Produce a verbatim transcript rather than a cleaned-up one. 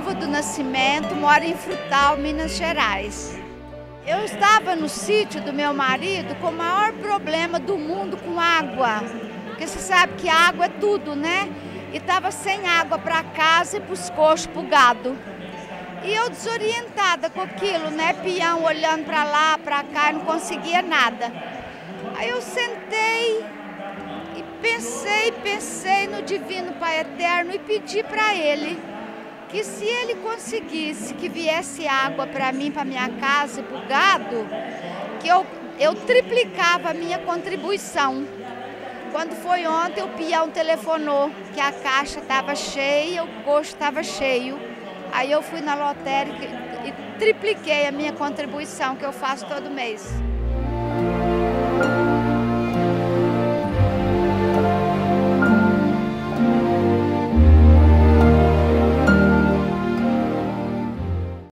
Silva do Nascimento, moro em Frutal, Minas Gerais. Eu estava no sítio do meu marido com o maior problema do mundo com água, porque você sabe que água é tudo, né? E estava sem água para casa e para os coxos, para o gado. E eu desorientada com aquilo, né? Peão olhando para lá, para cá, não conseguia nada. Aí eu sentei e pensei, pensei no Divino Pai Eterno e pedi para Ele que se Ele conseguisse que viesse água para mim, para minha casa e para o gado, que eu, eu triplicava a minha contribuição. Quando foi ontem, o peão telefonou que a caixa estava cheia, o coxo estava cheio. Aí eu fui na lotérica e tripliquei a minha contribuição que eu faço todo mês.